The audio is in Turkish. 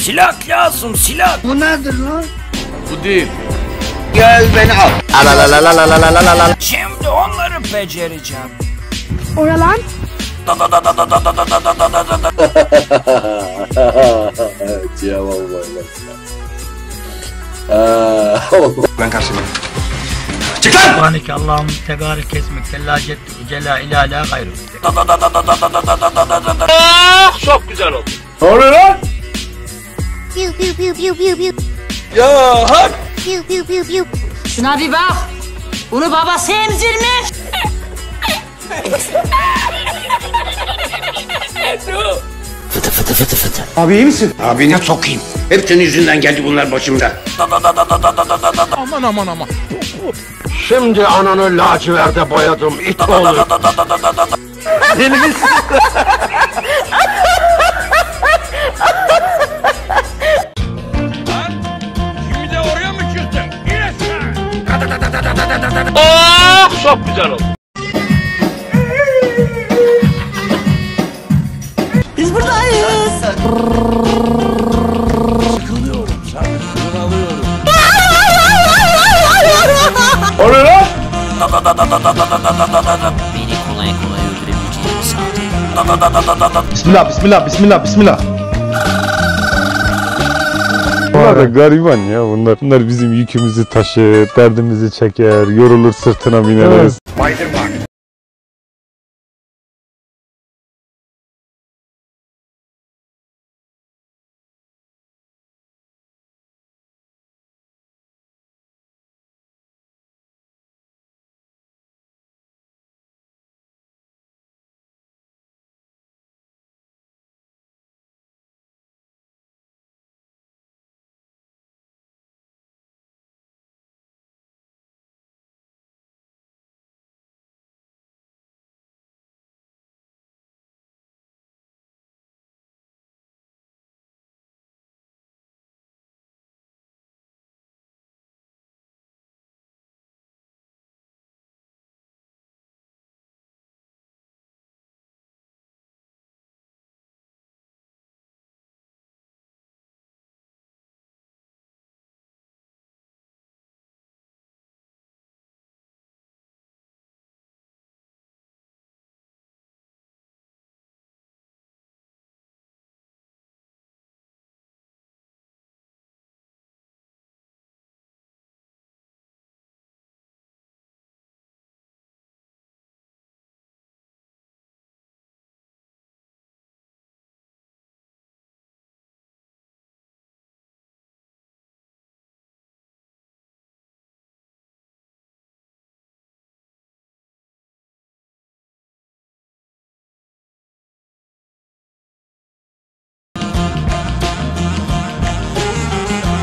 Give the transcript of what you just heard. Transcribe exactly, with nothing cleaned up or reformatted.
Silah lazım, silah. Bu nedir lan? Bu değil. Gel beni al. Şimdi onları becereceğim. Oralan. Ben karşılayayım. Çık lan! Subhaneke Allah'ım tegarik kesmek la ceddu cela ilahe la gayrı. Çok güzel oldu. Ne oluyor lan? Piu piu piu piu piu piu. Ya hak! Piu piu piu piu. Şuna bir bak. Bunu babası emzirmiş. Abi iyi misin? Abine sokayım. Hep senin yüzünden geldi bunlar başımda. Aman aman aman. Şimdi ananı laciverde boyadım. İt oğlu. Deli misin? Şimdi de oraya mı çıktın? Yine Oh, çok güzel oldu. Biz buradayız. Sıkılıyorum, sen alıyorum. O ne lan? Beni kolay kolay öldürebileceğini sandım. Bismillah, bismillah, bismillah, bismillah. Bunlar da gariban ya bunlar. Bunlar bizim yükümüzü taşır, derdimizi çeker, yorulur sırtına bineriz. Baydırma.